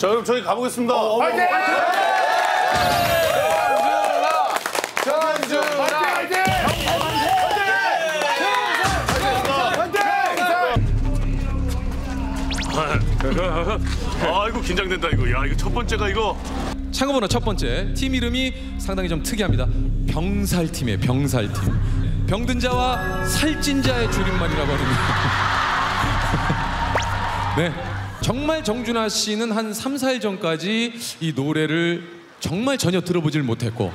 자, 그럼 저희 가보겠습니다. 화이팅! 아이고 긴장된다 이거. 야 이거 첫 번째가 이거. 참고번호 첫 번째 팀 이름이 상당히 좀 특이합니다. 병살팀이에요. 병살팀. 병든 자와 살찐 자의 줄임말이라고 하거든요. 네, 정말 정준하 씨는 한 3, 4일 전까지 이 노래를 정말 전혀 들어보질 못했고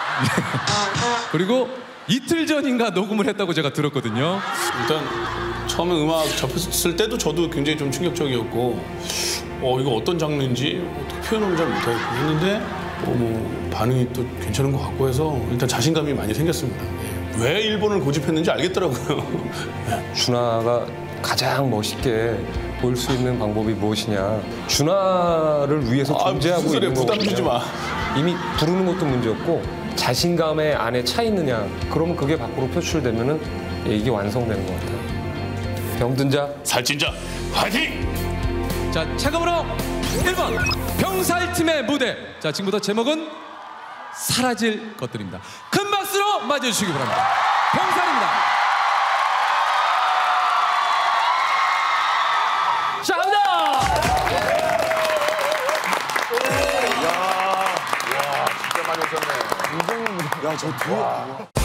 그리고 이틀 전인가 녹음을 했다고 제가 들었거든요. 일단 처음에 음악 접했을 때도 저도 굉장히 좀 충격적이었고 이거 어떤 장르인지 어떻게 표현을 잘 못하겠고 했는데 뭐 반응이 또 괜찮은 것 같고 해서 일단 자신감이 많이 생겼습니다. 왜 일본을 고집했는지 알겠더라고요. 준하가 가장 멋있게 볼 수 있는 방법이 무엇이냐. 준하를 위해서 존재하고 있는 거거든요. 부담 주지 마. 이미 부르는 것도 문제였고 자신감의 안에 차 있느냐. 그러면 그게 밖으로 표출되면은 이게 완성되는 것 같아요. 병든 자, 살찐 자, 화이팅! 자, 참고번호 1번 병살팀의 무대. 자, 지금부터 제목은 사라질 것들입니다. 큰 박수로 맞아주시기 바랍니다. 병살입니다. 자, 갑니다. 진짜 많이 오셨네. 야, 저 뒤에.